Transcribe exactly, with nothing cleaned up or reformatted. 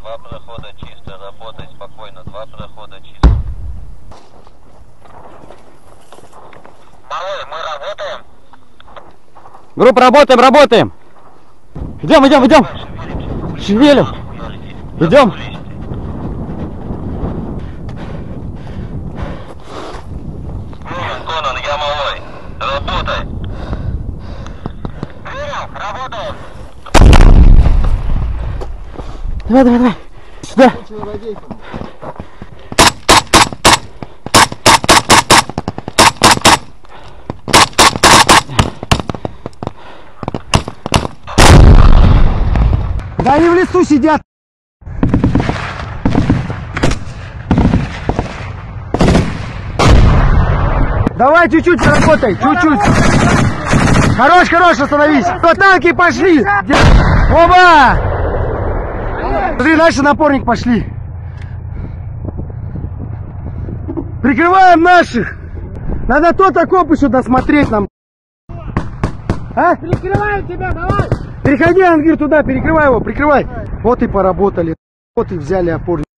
Два прохода чисто, работай спокойно, два прохода чисто. Малой, мы работаем? Группа, работаем, работаем! Идем, идем, идем! Шевелим! Идем! Конан, Конан, я Малой. Работай! Принял, работаем! Давай, давай, давай! Сюда! Да они в лесу сидят! Давай чуть-чуть поработай, чуть-чуть! Хорош, хорош, остановись! То танки пошли! Оба! Смотри, дальше напорник пошли! Прикрываем наших! Надо тот окоп еще досмотреть нам! А? Перекрываю тебя, давай! Переходи, Ангир, туда, перекрывай его, прикрывай. Вот и поработали, вот и взяли опорник.